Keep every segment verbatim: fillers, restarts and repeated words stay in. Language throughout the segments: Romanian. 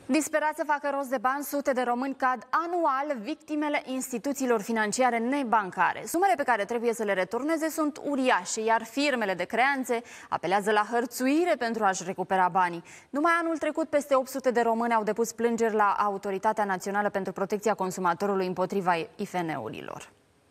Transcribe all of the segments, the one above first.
Disperați să facă rost de bani, sute de români cad anual victimele instituțiilor financiare nebancare. Sumele pe care trebuie să le returneze sunt uriașe, iar firmele de creanțe apelează la hărțuire pentru a-și recupera banii. Numai anul trecut, peste opt sute de români au depus plângeri la Autoritatea Națională pentru Protecția Consumatorului împotriva I F N-urilor.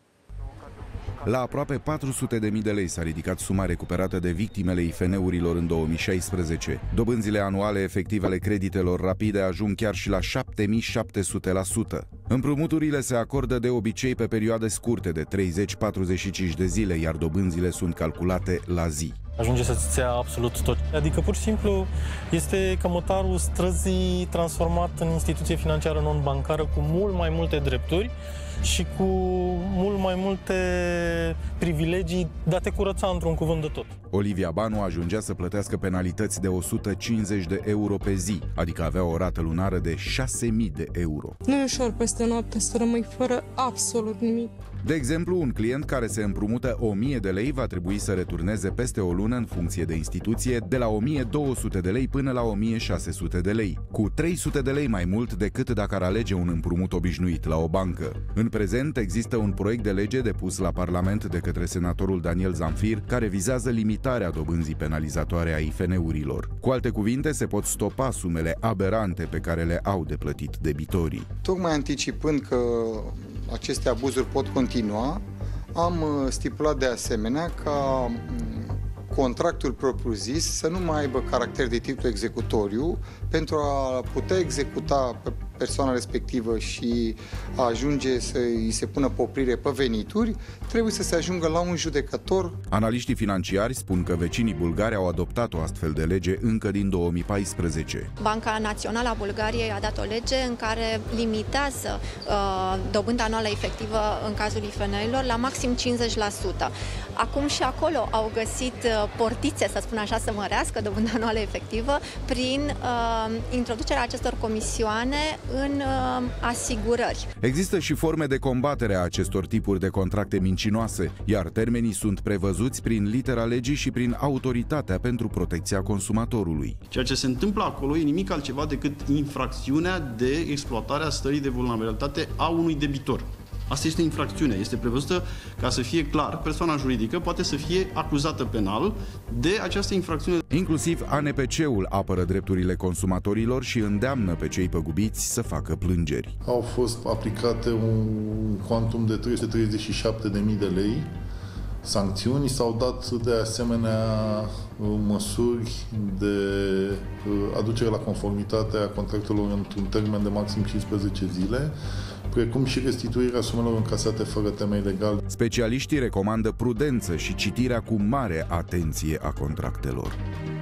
La aproape patru sute de mii de lei s-a ridicat suma recuperată de victimele I F N-urilor în două mii șaisprezece. Dobânzile anuale efective ale creditelor rapide ajung chiar și la șapte mii șapte sute la sută. Împrumuturile se acordă de obicei pe perioade scurte de treizeci - patruzeci și cinci de zile, iar dobânzile sunt calculate la zi. Ajunge să-ți ia absolut tot. Adică pur și simplu este cămătarul străzii transformat în instituție financiară non-bancară cu mult mai multe drepturi și cu mult mai multe privilegii date curăța într-un cuvânt de tot. Olivia Banu ajungea să plătească penalități de o sută cincizeci de euro pe zi, adică avea o rată lunară de șase mii de euro. Nu e ușor peste noapte să rămâi fără absolut nimic. De exemplu, un client care se împrumută o mie de lei va trebui să returneze peste o lună, în funcție de instituție, de la o mie două sute de lei până la o mie șase sute de lei, cu trei sute de lei mai mult decât dacă ar alege un împrumut obișnuit la o bancă. În prezent există un proiect de lege depus la Parlament de către senatorul Daniel Zamfir, care vizează limitarea dobânzii penalizatoare a I F N-urilor. Cu alte cuvinte, se pot stopa sumele aberante pe care le au de plătit debitorii. Tocmai anticipând că aceste abuzuri pot continua, am stipulat de asemenea ca contractul propriu-zis să nu mai aibă caracter de titlu executoriu pentru a putea executa pe persoana respectivă și a ajunge să îi se pună poprire pe venituri, trebuie să se ajungă la un judecător. Analiștii financiari spun că vecinii bulgari au adoptat o astfel de lege încă din două mii paisprezece. Banca Națională a Bulgariei a dat o lege în care limitează uh, dobânda anuală efectivă în cazul I F N-urilor la maxim cincizeci la sută. Acum și acolo au găsit portițe, să spun așa, să mărească dobânda anuală efectivă prin uh, introducerea acestor comisioane în uh, asigurări. Există și forme de combatere a acestor tipuri de contracte mincinoase, iar termenii sunt prevăzuți prin litera legii și prin Autoritatea pentru Protecția Consumatorului. Ceea ce se întâmplă acolo e nimic altceva decât infracțiunea de exploatare a stării de vulnerabilitate a unui debitor. Asta este infracțiune, este prevăzută ca să fie clar, persoana juridică poate să fie acuzată penal de această infracțiune. Inclusiv A N P C-ul apără drepturile consumatorilor și îndeamnă pe cei păgubiți să facă plângeri. Au fost aplicate un cuantum de trei sute treizeci și șapte de mii de lei. Sancțiuni s-au dat de asemenea măsuri de aducere la conformitate a contractelor într-un termen de maxim cincisprezece zile, precum și restituirea sumelor încasate fără temei legal. Specialiștii recomandă prudență și citirea cu mare atenție a contractelor.